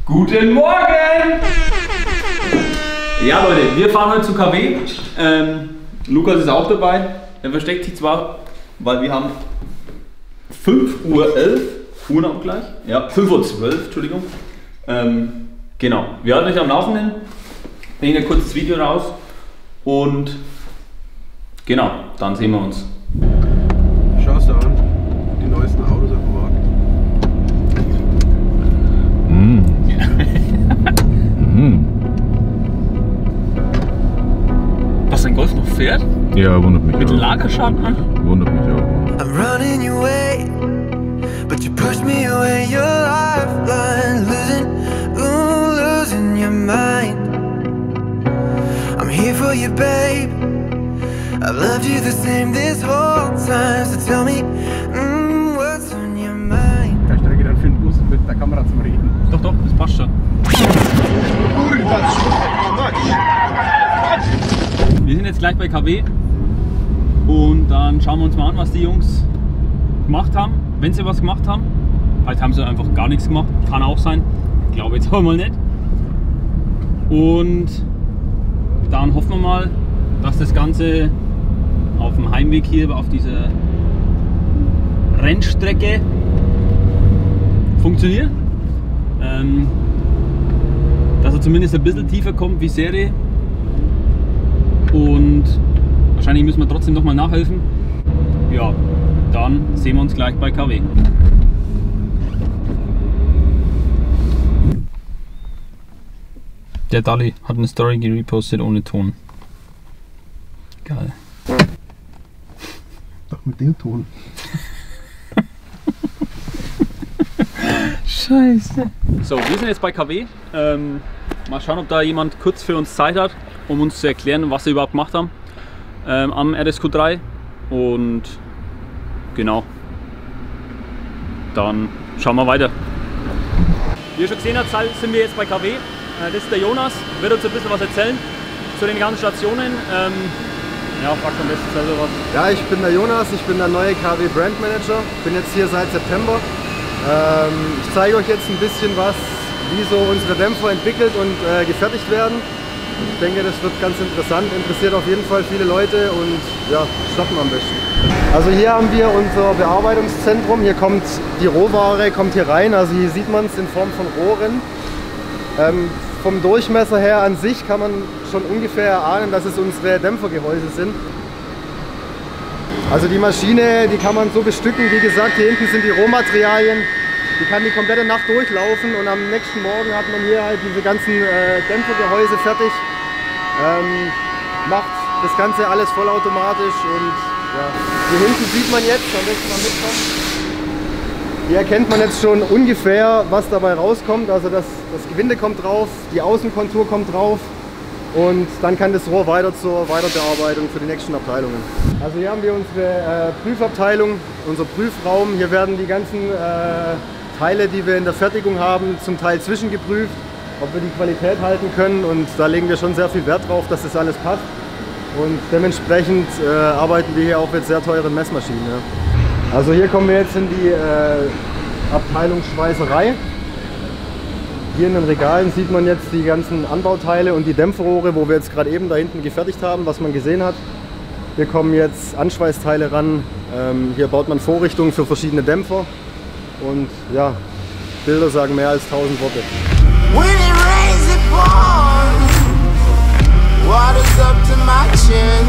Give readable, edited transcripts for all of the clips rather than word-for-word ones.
Guten Morgen! Ja Leute, wir fahren heute zu KW. Lukas ist auch dabei. Er versteckt sich zwar, weil wir haben 5:11 Uhr noch gleich. Ja, 5:12 Uhr, Entschuldigung. Genau, wir halten euch am Laufenden. Bringen ein kurzes Video raus. Und genau, dann sehen wir uns. Schau es dir an, die neuesten Autos auf dem Markt. Was, dein Golf noch fährt? Ja, wundert mich Mit auch. Lagerschaden an? Wundert mich auch. I'm running your way, but you push me away. Your lifeline, losing your mind. I'm here for you, babe. I loved you the same this whole time. So tell me, what's on your mind? Da steige dann für den Bus mit der Kamera zum Reden. Doch, das passt schon. Wir sind jetzt gleich bei KW und dann schauen wir uns mal an, was die Jungs gemacht haben. Wenn sie was gemacht haben, vielleicht haben sie einfach gar nichts gemacht, kann auch sein. Ich glaube jetzt aber mal nicht. Und dann hoffen wir mal, dass das Ganze auf dem Heimweg hier auf dieser Rennstrecke funktioniert. Dass er zumindest ein bisschen tiefer kommt wie Serie. Und wahrscheinlich müssen wir trotzdem noch mal nachhelfen. Ja, dann sehen wir uns gleich bei KW. Der Dalli hat eine Story gepostet ohne Ton. Geil. Doch mit dem Ton. Scheiße. So, wir sind jetzt bei KW. Mal schauen, ob da jemand kurz für uns Zeit hat, um uns zu erklären, was sie überhaupt gemacht haben am RSQ3. Und genau, dann schauen wir weiter. Wie ihr schon gesehen habt, sind wir jetzt bei KW. Das ist der Jonas, wird uns ein bisschen was erzählen zu den ganzen Stationen. Ja, fragt am besten selber was. Ja, ich bin der Jonas, ich bin der neue KW Brand Manager. Bin jetzt hier seit September. Ich zeige euch jetzt ein bisschen was, wie so unsere Dämpfer entwickelt und gefertigt werden. Ich denke, das wird ganz interessant, interessiert auf jeden Fall viele Leute und ja, starten wir am besten. Also hier haben wir unser Bearbeitungszentrum, hier kommt die Rohware, kommt hier rein, also hier sieht man es in Form von Rohren. Vom Durchmesser her an sich kann man schon ungefähr erahnen, dass es unsere Dämpfergehäuse sind. Also die Maschine, die kann man so bestücken, wie gesagt, hier hinten sind die Rohmaterialien. Die kann die komplette Nacht durchlaufen und am nächsten Morgen hat man hier halt diese ganzen Dämpfergehäuse fertig. Macht das Ganze alles vollautomatisch und ja. Hier hinten sieht man jetzt, am besten mal mitkommen. Hier erkennt man jetzt schon ungefähr, was dabei rauskommt. Also das Gewinde kommt drauf, die Außenkontur kommt drauf und dann kann das Rohr weiter zur Weiterbearbeitung für die nächsten Abteilungen. Also hier haben wir unsere Prüfabteilung, unser Prüfraum. Hier werden die ganzen Teile, die wir in der Fertigung haben, zum Teil zwischengeprüft, ob wir die Qualität halten können und da legen wir schon sehr viel Wert drauf, dass das alles passt und dementsprechend arbeiten wir hier auch mit sehr teuren Messmaschinen. Ja. Also hier kommen wir jetzt in die Abteilung Schweißerei. Hier in den Regalen sieht man jetzt die ganzen Anbauteile und die Dämpferrohre, wo wir jetzt gerade eben da hinten gefertigt haben, was man gesehen hat. Hier kommen jetzt Anschweißteile ran, hier baut man Vorrichtungen für verschiedene Dämpfer. Und ja, Bilder sagen mehr als 1000 Worte. When it rains, it pours. Water's up to my chin.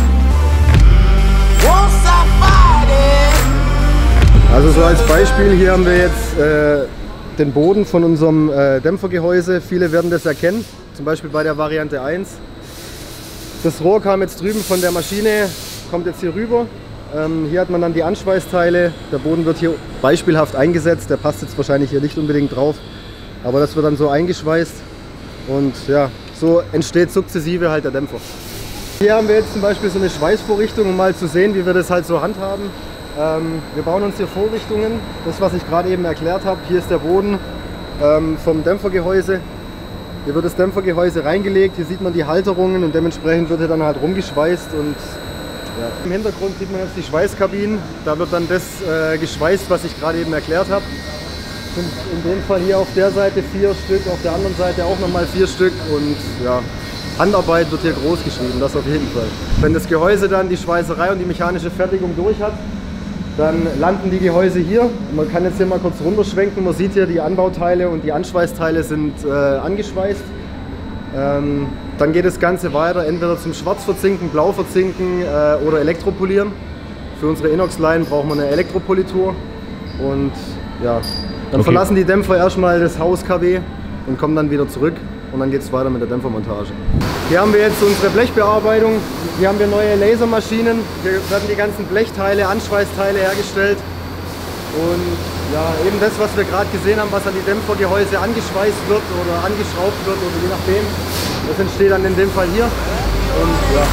Won't stop fighting. Also so als Beispiel, hier haben wir jetzt den Boden von unserem Dämpfergehäuse. Viele werden das erkennen, zum Beispiel bei der Variante 1. Das Rohr kam jetzt drüben von der Maschine, kommt jetzt hier rüber. Hier hat man dann die Anschweißteile, der Boden wird hier beispielhaft eingesetzt, der passt jetzt wahrscheinlich hier nicht unbedingt drauf, aber das wird dann so eingeschweißt und ja, so entsteht sukzessive halt der Dämpfer. Hier haben wir jetzt zum Beispiel so eine Schweißvorrichtung, um mal zu sehen, wie wir das halt so handhaben. Wir bauen uns hier Vorrichtungen, das was ich gerade eben erklärt habe, hier ist der Boden vom Dämpfergehäuse. Hier wird das Dämpfergehäuse reingelegt, hier sieht man die Halterungen und dementsprechend wird hier dann halt rumgeschweißt und ja. Im Hintergrund sieht man jetzt die Schweißkabinen, da wird dann das geschweißt, was ich gerade eben erklärt habe. sind in dem Fall hier auf der Seite 4 Stück, auf der anderen Seite auch nochmal 4 Stück und ja, Handarbeit wird hier groß geschrieben, das auf jeden Fall. Wenn das Gehäuse dann die Schweißerei und die mechanische Fertigung durch hat, dann landen die Gehäuse hier. Man kann jetzt hier mal kurz runterschwenken, man sieht hier die Anbauteile und die Anschweißteile sind angeschweißt. Dann geht das Ganze weiter, entweder zum Schwarzverzinken, Blauverzinken oder Elektropolieren. Für unsere Inox-Line braucht man eine Elektropolitur und ja, dann verlassen die Dämpfer erstmal das Haus KW und kommen dann wieder zurück und dann geht es weiter mit der Dämpfermontage. Hier haben wir jetzt unsere Blechbearbeitung, hier haben wir neue Lasermaschinen, hier werden die ganzen Blechteile, Anschweißteile hergestellt und ja, eben das, was wir gerade gesehen haben, was an die Dämpfergehäuse angeschweißt wird oder angeschraubt wird oder je nachdem, das entsteht dann in dem Fall hier und ja.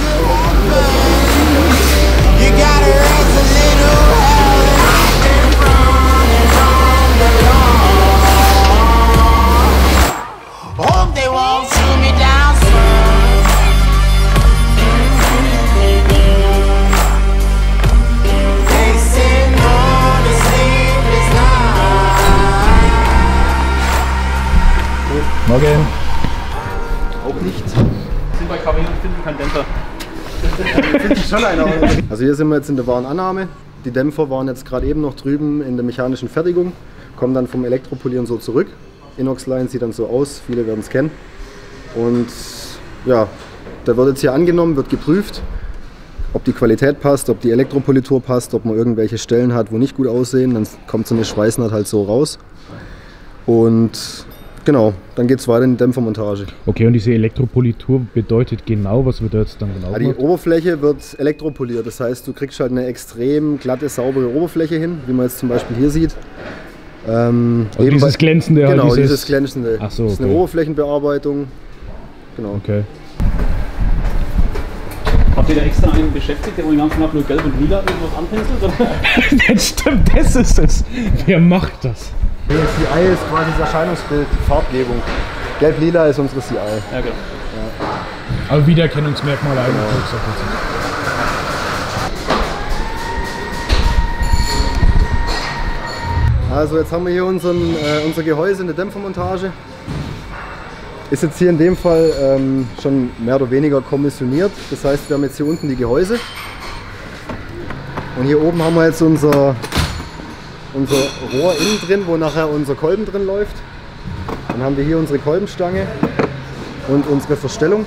You gotta raise a little hell and I've been running on the lawn. Hope they won't shoot me down soon. Facing on the sleepless night. Morgen. Auch nicht. Sind bei KW und finden keinen Dämpfer. Also hier sind wir jetzt in der Warenannahme. Die Dämpfer waren jetzt gerade eben noch drüben in der mechanischen Fertigung, kommen dann vom Elektropolieren so zurück. Inox-Line sieht dann so aus, viele werden es kennen. Und ja, der wird jetzt hier angenommen, wird geprüft, ob die Qualität passt, ob die Elektropolitur passt, ob man irgendwelche Stellen hat, wo nicht gut aussehen. Dann kommt so eine Schweißnaht halt so raus. Und genau, dann geht es weiter in die Dämpfermontage. Okay, und diese Elektropolitur bedeutet genau, was wird da jetzt dann genau Ja, die gemacht? Oberfläche wird elektropoliert, das heißt, du kriegst halt eine extrem glatte, saubere Oberfläche hin, wie man jetzt zum Beispiel hier sieht. Dieses glänzende halt, genau, dieses glänzende. Ach so, Das ist eine okay. Oberflächenbearbeitung. Genau. Okay. Habt ihr da extra einen beschäftigt, der den ganzen Tag nur gelb und lila irgendwas anpinselt? Oder? Das stimmt, das ist es. Wer macht das? CI ist quasi das Erscheinungsbild, die Farbgebung. Gelb-lila ist unsere CI. Ja, genau. Aber Wiedererkennungsmerkmale eigentlich. Also jetzt haben wir hier unser Gehäuse in der Dämpfermontage. Ist jetzt hier in dem Fall schon mehr oder weniger kommissioniert. Das heißt, wir haben jetzt hier unten die Gehäuse. Und hier oben haben wir jetzt unser Rohr innen drin, wo nachher unser Kolben drin läuft. Dann haben wir hier unsere Kolbenstange und unsere Verstellung.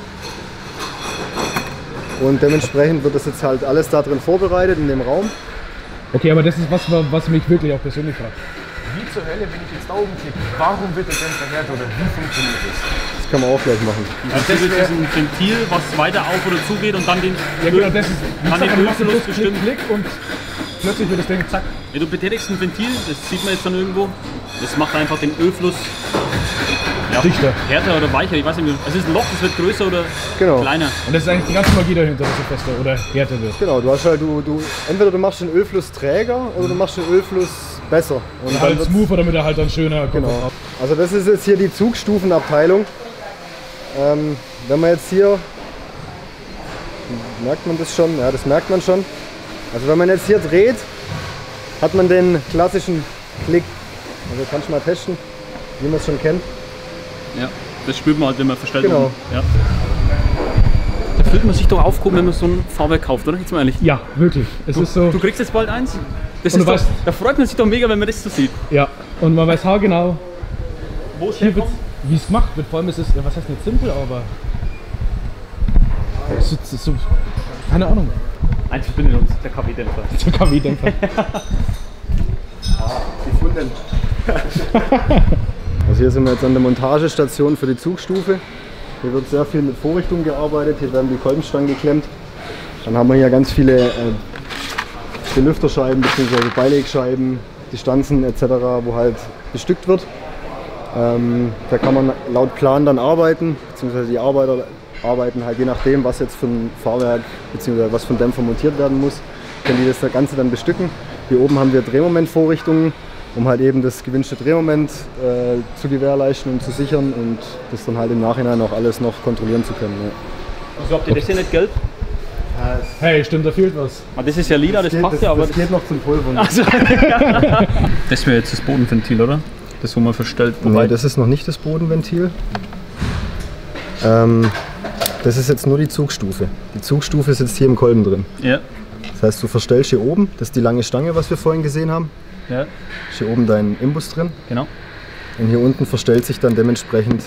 Und dementsprechend wird das jetzt halt alles da drin vorbereitet in dem Raum. Okay, aber das ist was mich wirklich auch persönlich fragt. Wie zur Hölle, wenn ich jetzt da oben klicke, warum wird der Dämpfer härter oder wie funktioniert das? Das kann man auch gleich machen. Also das ist ein Ventil, was weiter auf oder zu geht und dann den Ja genau, das ist Kann den Ölverlust bestimmen. Klick und plötzlich wird das Ding zack. Ja, du betätigst ein Ventil, das sieht man jetzt dann irgendwo. Das macht einfach den Ölfluss Dichter. härter oder weicher, ich weiß nicht. Es ist ein Loch, das wird größer oder Genau. kleiner. Und das ist eigentlich die ganze Magie dahinter, dass es fester oder härter wird. Genau, du hast halt, entweder du machst den Ölfluss träger oder du machst den Ölfluss besser. Und Und halt wird's- smoother, damit er halt dann schöner kommt. Genau. Also das ist jetzt hier die Zugstufenabteilung. Wenn man jetzt hier, merkt man das schon? Ja, das merkt man schon. Also wenn man jetzt hier dreht, hat man den klassischen Klick. Also kannst du mal testen, wie man es schon kennt. Ja, das spürt man halt, wenn man verstellt. Genau. Ja. Da fühlt man sich doch aufgehoben, wenn man so ein Fahrwerk kauft, oder? Jetzt mal ehrlich. Ja, wirklich. Es ist so. Du kriegst jetzt bald eins. Das Und ist du doch, weißt- da freut man sich doch mega, wenn man das so sieht. Ja. Und man weiß haargenau, Wo es hier herkommt. wie es gemacht wird. Vor allem ist es, ja, was heißt nicht simpel, aber. So, keine Ahnung. Eins verbindet uns, der Kaffeedämpfer. Der KW-Dämpfer. Gefunden. Also hier sind wir jetzt an der Montagestation für die Zugstufe. Hier wird sehr viel mit Vorrichtung gearbeitet, hier werden die Kolbenstangen geklemmt. Dann haben wir hier ganz viele Belüfterscheiben bzw. Beilegscheiben, Distanzen etc., wo halt bestückt wird. Da kann man laut Plan dann arbeiten, beziehungsweise die Arbeiter arbeiten halt je nachdem, was jetzt für ein Fahrwerk bzw. was für ein Dämpfer montiert werden muss, können die das Ganze dann bestücken. Hier oben haben wir Drehmomentvorrichtungen, um halt eben das gewünschte Drehmoment zu gewährleisten und zu sichern und das dann halt im Nachhinein auch alles noch kontrollieren zu können. Ja. Wieso habt ihr das hier nicht gelb? Hey, stimmt, da fehlt was. Ah, das ist ja lila, das passt ja, aber das geht noch zum Pulvern. Also, das wäre jetzt das Bodenventil, oder? Das, wo man verstellt. Nee, das ist noch nicht das Bodenventil. Das ist jetzt nur die Zugstufe. Die Zugstufe ist jetzt hier im Kolben drin. Ja. Das heißt, du verstellst hier oben, das ist die lange Stange, was wir vorhin gesehen haben. Ja. Ist hier oben dein Imbus drin. Genau. Und hier unten verstellt sich dann dementsprechend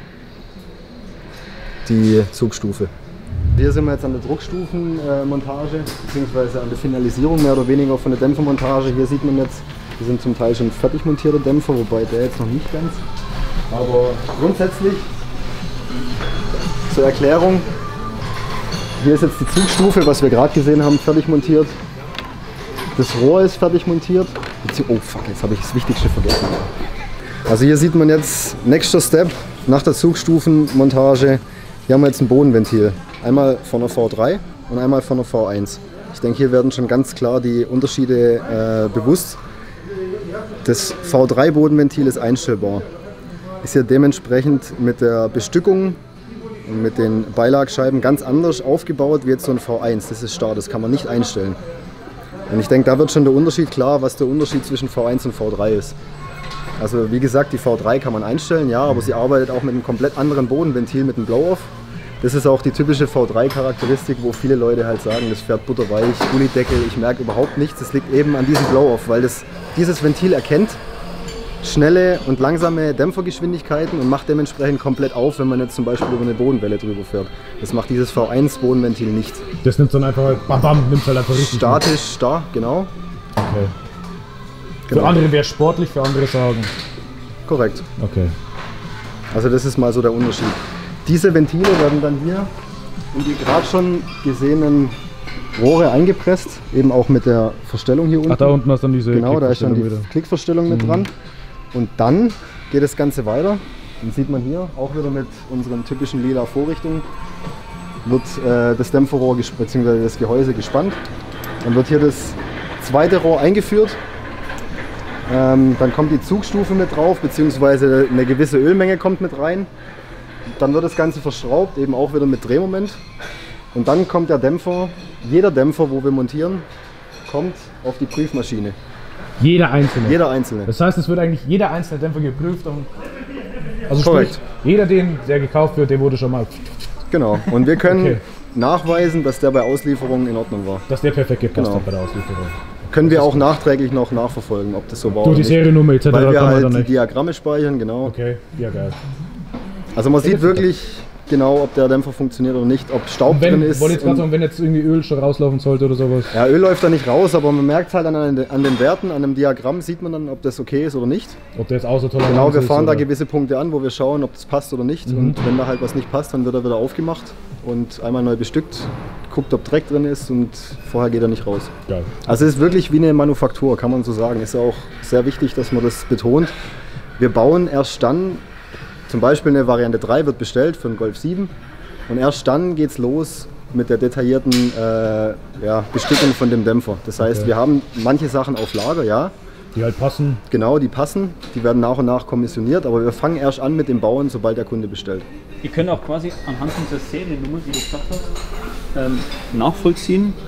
die Zugstufe. Hier sind wir jetzt an der Druckstufenmontage, beziehungsweise an der Finalisierung mehr oder weniger von der Dämpfermontage. Hier sieht man jetzt, hier sind zum Teil schon fertig montierte Dämpfer, wobei der jetzt noch nicht ganz. Aber grundsätzlich zur Erklärung, hier ist jetzt die Zugstufe, was wir gerade gesehen haben, fertig montiert. Das Rohr ist fertig montiert. Oh fuck, jetzt habe ich das Wichtigste vergessen. Also hier sieht man jetzt, nächster Step nach der Zugstufenmontage, hier haben wir jetzt ein Bodenventil. Einmal von der V3 und einmal von der V1. Ich denke, hier werden schon ganz klar die Unterschiede bewusst. Das V3-Bodenventil ist einstellbar. Ist hier dementsprechend mit der Bestückung und mit den Beilagscheiben ganz anders aufgebaut wie jetzt so ein V1. Das ist starr, das kann man nicht einstellen. Und ich denke, da wird schon der Unterschied klar, was der Unterschied zwischen V1 und V3 ist. Also wie gesagt, die V3 kann man einstellen, ja, aber sie arbeitet auch mit einem komplett anderen Bodenventil, mit einem Blow-Off. Das ist auch die typische V3-Charakteristik, wo viele Leute halt sagen, das fährt butterweich, Gullideckel, ich merke überhaupt nichts. Das liegt eben an diesem Blow-Off, weil dieses Ventil erkennt schnelle und langsame Dämpfergeschwindigkeiten und macht dementsprechend komplett auf, wenn man jetzt zum Beispiel über eine Bodenwelle drüber fährt. Das macht dieses V1-Bodenventil nicht. Das nimmt dann einfach, bam, bam, nimmt halt einfach richtig. Statisch, starr, genau. Okay. Genau. Für andere wäre es sportlich, für andere sagen. Korrekt. Okay. Also das ist mal so der Unterschied. Diese Ventile werden dann hier in die gerade schon gesehenen Rohre eingepresst, eben auch mit der Verstellung hier unten. Ach, da unten hast du dann diese Genau, da ist dann die wieder. Klickverstellung mit dran. Und dann geht das Ganze weiter. Dann sieht man hier auch wieder mit unseren typischen lila Vorrichtungen wird das Dämpferrohr bzw. das Gehäuse gespannt. Dann wird hier das zweite Rohr eingeführt. Dann kommt die Zugstufe mit drauf, beziehungsweise eine gewisse Ölmenge kommt mit rein. Dann wird das Ganze verschraubt, eben auch wieder mit Drehmoment. Und dann kommt der Dämpfer, jeder Dämpfer, wo wir montieren, kommt auf die Prüfmaschine. Jeder einzelne. Jeder einzelne. Das heißt, es wird eigentlich jeder einzelne Dämpfer geprüft. Also Korrekt. Sprich, jeder, der gekauft wird, der wurde schon mal. Genau. Und wir können Okay. nachweisen, dass der bei Auslieferung in Ordnung war. Dass der perfekt gepasst Genau. hat bei der Auslieferung. Können wir auch nachträglich noch nachverfolgen, ob das so war Durch die oder nicht. Seriennummer etc. Weil wir kann man halt dann die nicht. Diagramme speichern, genau. Okay, ja geil. Also man sieht wirklich genau, ob der Dämpfer funktioniert oder nicht, ob Staub Und wenn, drin ist. wollte jetzt gerade und- sagen, wenn jetzt irgendwie Öl schon rauslaufen sollte oder sowas. Ja, Öl läuft da nicht raus, aber man merkt halt an den Werten, an dem Diagramm sieht man dann, ob das okay ist oder nicht. Ob der jetzt außer Toleranz Genau, wir ist fahren da oder- gewisse Punkte an, wo wir schauen, ob das passt oder nicht. Und wenn da halt was nicht passt, dann wird er wieder aufgemacht und einmal neu bestückt, guckt, ob Dreck drin ist und vorher geht er nicht raus. Geil. Also es ist wirklich wie eine Manufaktur, kann man so sagen. Ist auch sehr wichtig, dass man das betont. Wir bauen erst dann, zum Beispiel eine Variante 3 wird bestellt für einen Golf 7 und erst dann geht es los mit der detaillierten Bestückung von dem Dämpfer. Das heißt, wir haben manche Sachen auf Lager, ja, Die halt passen. genau, die passen, die werden nach und nach kommissioniert, aber wir fangen erst an mit dem Bauen, sobald der Kunde bestellt. Ihr könnt auch quasi anhand dieser Seriennummer, die du gesagt hast, nachvollziehen,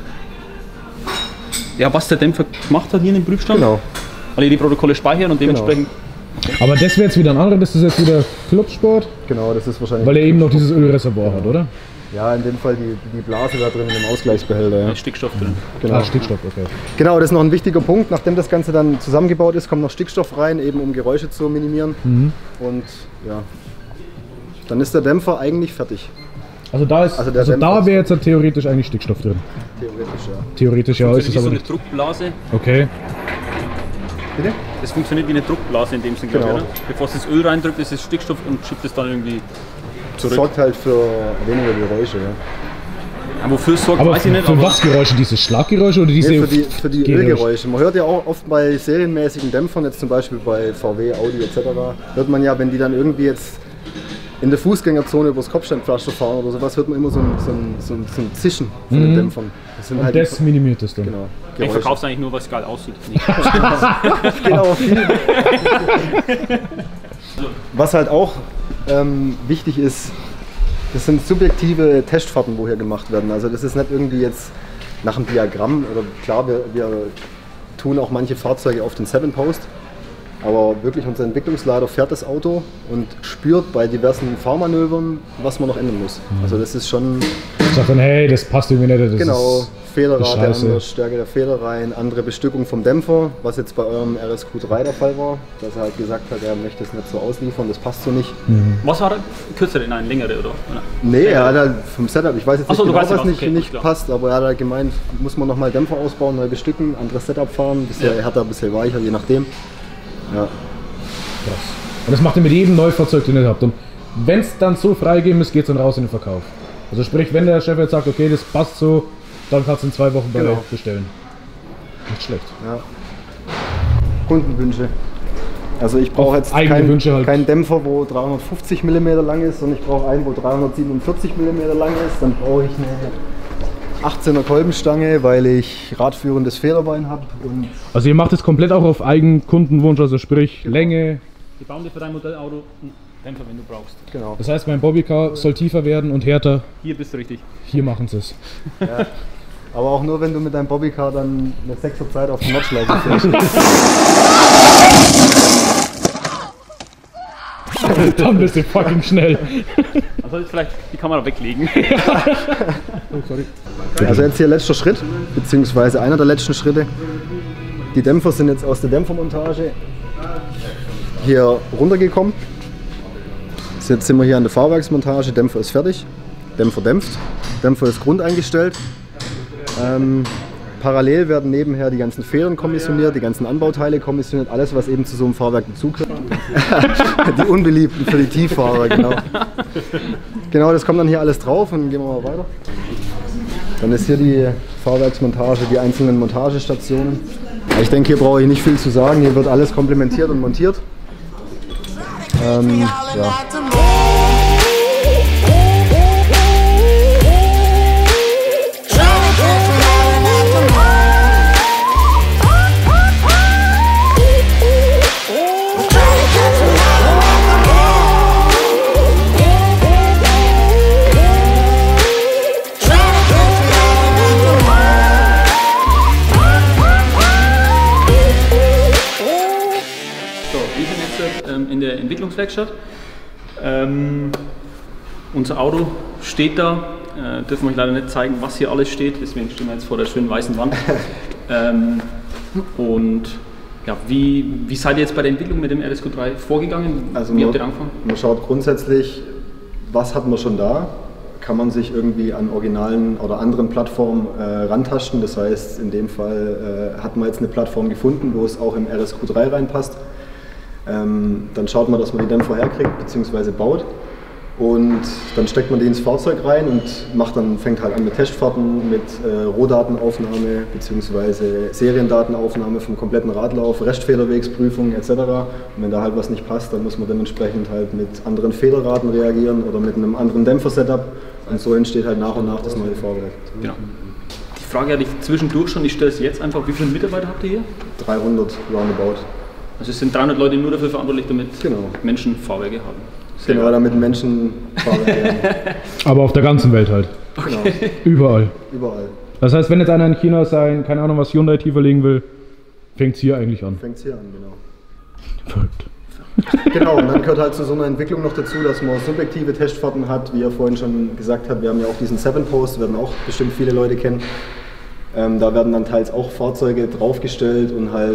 ja, was der Dämpfer gemacht hat hier in dem Prüfstand. Genau. Alle die Protokolle speichern und dementsprechend. Aber das wäre jetzt wieder ein anderer, das ist jetzt wieder Clubsport, Genau, das ist wahrscheinlich. weil er eben noch dieses Ölreservoir hat, oder? Ja, in dem Fall die Blase da drin in dem Ausgleichsbehälter. Ja. Stickstoff drin. Genau. Ah, Stickstoff, okay. Genau, das ist noch ein wichtiger Punkt. Nachdem das Ganze dann zusammengebaut ist, kommt noch Stickstoff rein, eben um Geräusche zu minimieren. Und ja, dann ist der Dämpfer eigentlich fertig. Also da ist, Also der also Dämpfer da ist- wäre jetzt halt theoretisch eigentlich Stickstoff drin. Theoretisch, ja. Theoretisch ja, ist Das es ist aber so eine nicht. Druckblase. Okay. Bitte? Das funktioniert wie eine Druckblase in dem Sinne, Genau. glaube ich, oder? Bevor es das Öl reindrückt, ist es Stickstoff und schiebt es dann irgendwie Das zurück. sorgt halt für weniger Geräusche. Ja. Ja, wofür es sorgt, Aber weiß ich nicht. für Aber was Geräusche? Diese Schlaggeräusche oder diese Nee, für die Geräusche? Ölgeräusche. Man hört ja auch oft bei serienmäßigen Dämpfern, jetzt zum Beispiel bei VW, Audi etc., hört man ja, wenn die dann irgendwie jetzt in der Fußgängerzone übers Kopfsteinpflaster fahren oder sowas, hört man immer so ein Zischen von den Dämpfern. Das sind Und halt das minimiert es dann. genau, ich Geräusche. verkaufe es eigentlich nur, weil es geil aussieht. Genau, viel. Was halt auch wichtig ist, das sind subjektive Testfahrten, wo hier gemacht werden. Also das ist nicht irgendwie jetzt nach einem Diagramm, oder klar, wir tun auch manche Fahrzeuge auf den 7-Post. Aber wirklich unser Entwicklungsleiter fährt das Auto und spürt bei diversen Fahrmanövern, was man noch ändern muss. Also das ist schon... Sagt dann, hey, das passt irgendwie nicht. Das Genau, ist Federrate scheiße. anders, Stärke der Federreihen, andere Bestückung vom Dämpfer, was jetzt bei eurem RSQ3 der Fall war, dass er halt gesagt hat, er möchte es nicht so ausliefern, das passt so nicht. Was war der? Kürzere, nein, längere oder? Nee, er hat halt vom Setup, ich weiß jetzt Ach so, nicht du genau, weißt was noch, nicht, okay, nicht klar. passt, aber er hat halt gemeint, muss man nochmal Dämpfer ausbauen, neu bestücken, anderes Setup fahren, bisschen härter, bisschen weicher, je nachdem. Ja. krass. Und das macht ihr mit jedem Neufahrzeug, den ihr habt. Und wenn es dann so freigegeben ist, geht es dann raus in den Verkauf. Also sprich, wenn der Chef jetzt sagt, okay, das passt so, dann kannst du in 2 Wochen bei Genau. euch bestellen. Nicht schlecht. Ja. Kundenwünsche. Also ich brauche jetzt eigene Wünsche halt. keinen Dämpfer, wo 350 mm lang ist, sondern ich brauche einen, wo 347 mm lang ist. Dann brauche ich eine 18er Kolbenstange, weil ich radführendes Federbein habe. Und Also ihr macht es komplett auch auf eigenen Kundenwunsch, also sprich Länge. Die bauen dir für dein Modellauto einen Dämpfer, wenn du brauchst. genau. Das heißt, mein Bobbycar soll tiefer werden und härter. Hier bist du richtig. Hier machen sie es. Aber auch nur, wenn du mit deinem Bobbycar dann eine 6er Zeit auf die Notchleiche fährst. Dann bist du fucking schnell. Man sollte vielleicht die Kamera weglegen. Also jetzt hier letzter Schritt, beziehungsweise einer der letzten Schritte. Die Dämpfer sind jetzt aus der Dämpfermontage hier runtergekommen. Jetzt sind wir hier an der Fahrwerksmontage, Dämpfer ist fertig, Dämpfer dämpft, Dämpfer ist grundeingestellt. Parallel werden nebenher die ganzen Federn kommissioniert, die ganzen Anbauteile kommissioniert, alles was eben zu so einem Fahrwerk dazugehört. Die unbeliebten für die Tieffahrer, genau. Genau, das kommt dann hier alles drauf und gehen wir mal weiter. Dann ist hier die Fahrwerksmontage, die einzelnen Montagestationen. Ich denke, hier brauche ich nicht viel zu sagen, hier wird alles komplementiert und montiert. Ja. So, wir sind jetzt in der Entwicklungswerkstatt. Unser Auto steht da. Dürfen wir euch leider nicht zeigen, was hier alles steht. Deswegen stehen wir jetzt vor der schönen weißen Wand. Und ja, wie seid ihr jetzt bei der Entwicklung mit dem RSQ3 vorgegangen? Also wie habt ihr angefangen? Man schaut grundsätzlich, was hat man schon da? Kann man sich irgendwie an originalen oder anderen Plattformen rantasten? Das heißt, in dem Fall hat man jetzt eine Plattform gefunden, wo es auch im RSQ3 reinpasst. Dann schaut man, dass man die Dämpfer herkriegt bzw. baut. Und dann steckt man die ins Fahrzeug rein und fängt halt an mit Testfahrten, mit Rohdatenaufnahme bzw. Seriendatenaufnahme vom kompletten Radlauf, Restfederwegsprüfung etc. Und wenn da halt was nicht passt, dann muss man dementsprechend halt mit anderen Federraten reagieren oder mit einem anderen Dämpfer-Setup. Und so entsteht halt nach und nach das neue Fahrwerk. Genau. Die Frage hatte ich zwischendurch schon, ich stelle es jetzt einfach. Wie viele Mitarbeiter habt ihr hier? 300 roundabout. Also es sind 300 Leute nur dafür verantwortlich, damit Genau. Menschen Fahrwerke haben. Sehr Genau, geil. damit Menschen Fahrwerke Aber auf der ganzen Welt halt. Genau, Überall. überall. Das heißt, wenn jetzt einer in China sein, keine Ahnung, was Hyundai tiefer legen will, fängt es hier eigentlich an. Fängt es hier an, genau. Verrückt. Genau, und dann gehört halt zu so einer Entwicklung noch dazu, dass man subjektive Testfahrten hat, wie er vorhin schon gesagt hat. Wir haben ja auch diesen 7-Post, werden auch bestimmt viele Leute kennen. Da werden dann teils auch Fahrzeuge draufgestellt und halt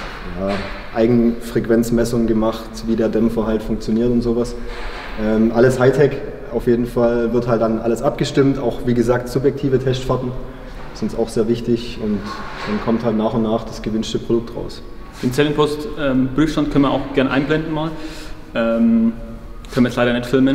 Eigenfrequenzmessungen gemacht, wie der Dämpfer halt funktioniert und sowas. Alles Hightech, auf jeden Fall wird halt dann alles abgestimmt, auch wie gesagt subjektive Testfahrten sind uns auch sehr wichtig und dann kommt halt nach und nach das gewünschte Produkt raus. Den Zellenpost Prüfstand können wir auch gerne einblenden mal. Können wir jetzt leider nicht filmen.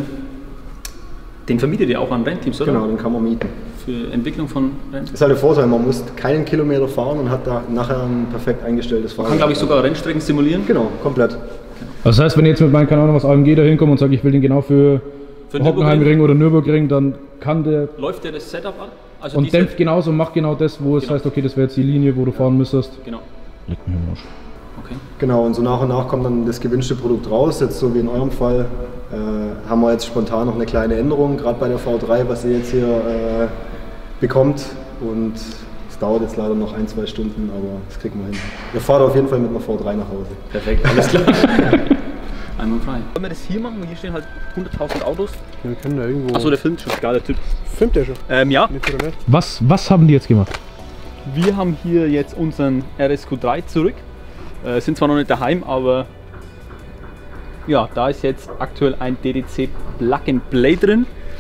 Den vermietet ihr auch an Rennteams, oder? Genau, den kann man mieten. Für Entwicklung von Rennen. Ist halt der Vorteil, man muss keinen Kilometer fahren und hat da nachher ein perfekt eingestelltes Fahrrad. Kann, glaube ich, sogar Rennstrecken simulieren. Genau, komplett. Das heißt, wenn ich jetzt mit meinem, keine Ahnung, was AMG da hinkomme und sage, ich will den genau für Hockenheimring oder Nürburgring, dann kann der Läuft der das Setup an? Also und diese- dämpft genauso, macht genau das, wo es Genau. heißt, okay, das wäre jetzt die Linie, wo du fahren müsstest. Genau. Leck mich am Arsch. Okay. Genau, und so nach und nach kommt dann das gewünschte Produkt raus. Jetzt so wie in eurem Fall haben wir jetzt spontan noch eine kleine Änderung, gerade bei der V3, was ihr jetzt hier bekommt. Und Das dauert jetzt leider noch 1-2 Stunden, aber das kriegen wir hin. Wir fahren auf jeden Fall mit einer V3 nach Hause. Perfekt, alles klar. Einwandfrei. Wollen wir das hier machen? Hier stehen halt 100.000 Autos. Ja, wir können da irgendwo... Achso, der filmt schon, geiler Typ. Filmt der schon? Ja. Was haben die jetzt gemacht? Wir haben hier jetzt unseren RSQ3 zurück. Sind zwar noch nicht daheim, aber ja, da ist jetzt aktuell ein DDC Plug and Play drin.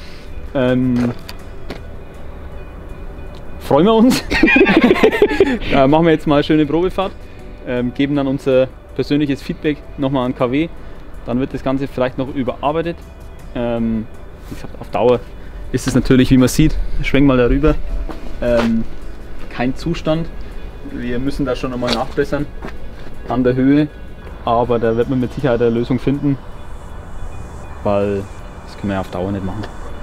Freuen wir uns. Machen wir jetzt mal eine schöne Probefahrt. Geben dann unser persönliches Feedback nochmal an KW. Dann wird das Ganze vielleicht noch überarbeitet. Wie gesagt, auf Dauer ist es natürlich, wie man sieht, ich schwenk mal darüber, kein Zustand. Wir müssen da schon nochmal nachbessern an der Höhe, aber da wird man mit Sicherheit eine Lösung finden, weil das können wir ja auf Dauer nicht machen.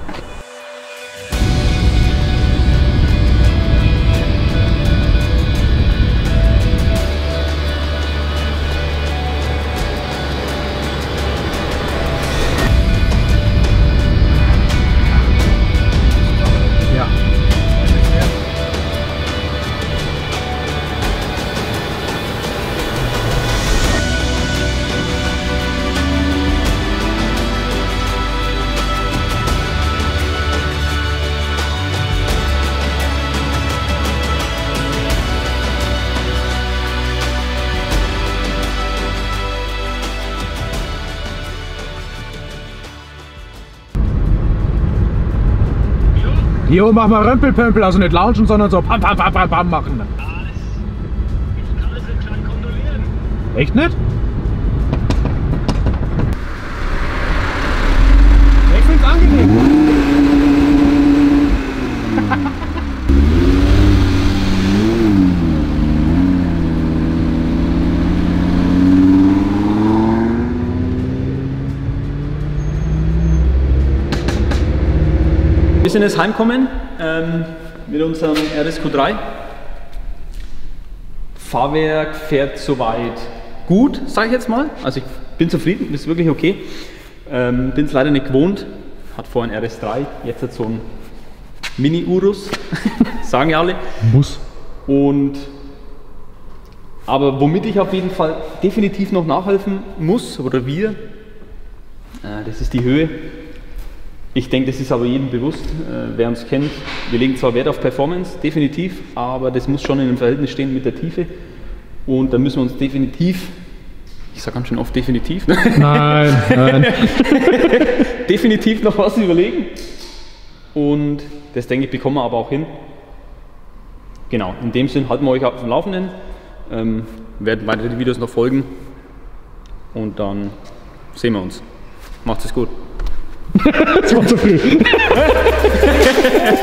Jo, mach mal Römpelpömpel, also nicht launchen, sondern so pam pam pam pam pam machen. Ich kann alles nicht klein kontrollieren. Echt nicht? Ich find's angenehm. Wir sind jetzt heimgekommen mit unserem RSQ3. Fahrwerk fährt soweit gut, sage ich jetzt mal. Also ich bin zufrieden, ist wirklich okay. Bin es leider nicht gewohnt. Hat vorhin RS3, jetzt hat so ein Mini-Urus, sagen ja alle. Bus. Aber womit ich auf jeden Fall definitiv noch nachhelfen muss, oder wir, das ist die Höhe. Ich denke, das ist aber jedem bewusst, wer uns kennt. Wir legen zwar Wert auf Performance, definitiv, aber das muss schon in einem Verhältnis stehen mit der Tiefe. Und da müssen wir uns definitiv, ich sage ganz schön oft definitiv, Nein, nein. definitiv noch was überlegen. Und das denke ich, bekommen wir aber auch hin. Genau, in dem Sinn halten wir euch auf dem Laufenden, werden weitere Videos noch folgen und dann sehen wir uns. Macht es gut. Das war zu früh.